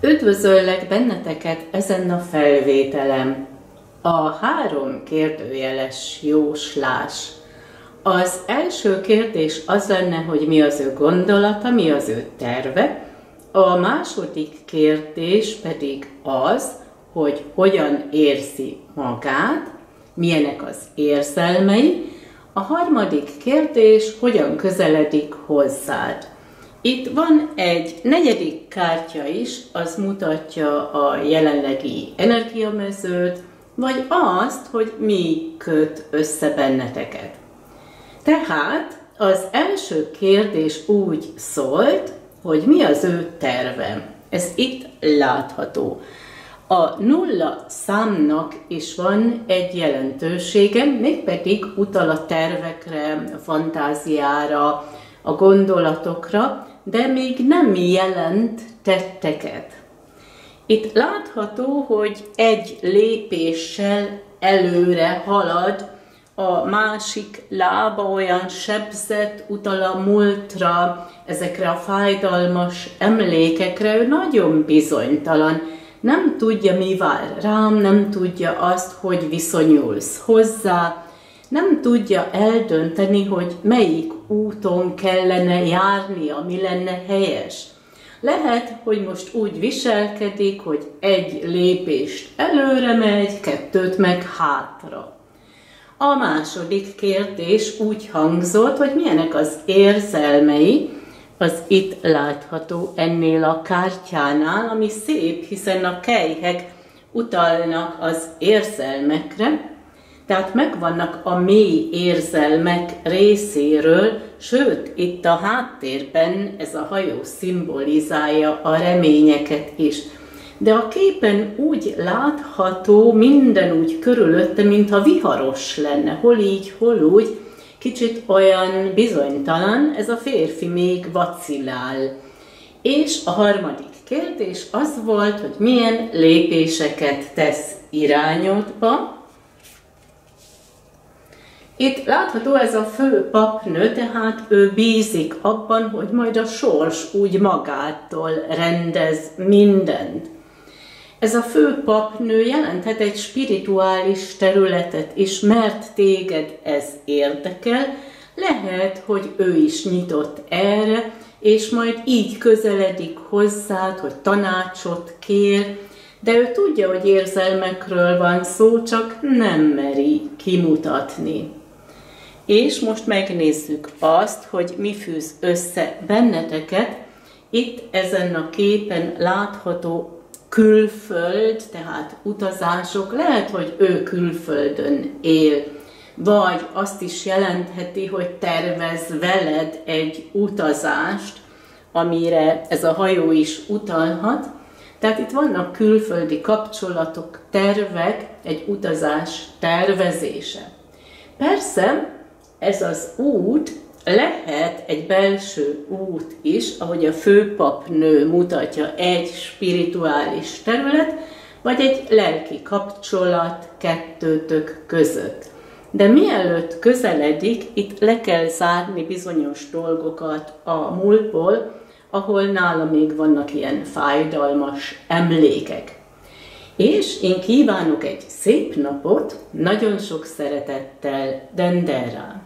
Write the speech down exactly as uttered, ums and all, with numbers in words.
Üdvözöllek benneteket ezen a felvételem. A három kérdőjeles jóslás. Az első kérdés az lenne, hogy mi az ő gondolata, mi az ő terve. A második kérdés pedig az, hogy hogyan érzi magát, milyenek az érzelmei. A harmadik kérdés, hogyan közeledik hozzád. Itt van egy negyedik kártya is, az mutatja a jelenlegi energiamezőt, vagy azt, hogy mi köt össze benneteket. Tehát az első kérdés úgy szólt, hogy mi az ő terve. Ez itt látható. A nulla számnak is van egy jelentősége, mégpedig utal a tervekre, a fantáziára, a gondolatokra, de még nem jelent tetteket. Itt látható, hogy egy lépéssel előre halad, a másik lába olyan sebzett, utal a múltra, ezekre a fájdalmas emlékekre, ő nagyon bizonytalan. Nem tudja, mi vár rám, nem tudja azt, hogy viszonyulsz hozzá, nem tudja eldönteni, hogy melyik úton kellene járnia, mi lenne helyes. Lehet, hogy most úgy viselkedik, hogy egy lépést előre megy, kettőt meg hátra. A második kérdés úgy hangzott, hogy milyenek az érzelmei, az itt látható ennél a kártyánál, ami szép, hiszen a kelyhek utalnak az érzelmekre, tehát megvannak a mély érzelmek részéről, sőt, itt a háttérben ez a hajó szimbolizálja a reményeket is. De a képen úgy látható, minden úgy körülötte, mintha viharos lenne, hol így, hol úgy, kicsit olyan bizonytalan, ez a férfi még vacillál. És a harmadik kérdés az volt, hogy milyen lépéseket tesz irányodba. Itt látható ez a fő papnő, tehát ő bízik abban, hogy majd a sors úgy magától rendez mindent. Ez a fő papnő jelenthet egy spirituális területet is, mert téged ez érdekel, lehet, hogy ő is nyitott erre, és majd így közeledik hozzád, hogy tanácsot kér, de ő tudja, hogy érzelmekről van szó, csak nem meri kimutatni. És most megnézzük azt, hogy mi fűz össze benneteket. Itt ezen a képen látható külföld, tehát utazások, lehet, hogy ő külföldön él, vagy azt is jelentheti, hogy tervez veled egy utazást, amire ez a hajó is utalhat. Tehát itt vannak külföldi kapcsolatok, tervek, egy utazás tervezése. Persze, ez az út lehet egy belső út is, ahogy a főpapnő mutatja, egy spirituális terület, vagy egy lelki kapcsolat kettőtök között. De mielőtt közeledik, itt le kell zárni bizonyos dolgokat a múltból, ahol nála még vannak ilyen fájdalmas emlékek. És én kívánok egy szép napot, nagyon sok szeretettel, Dendera!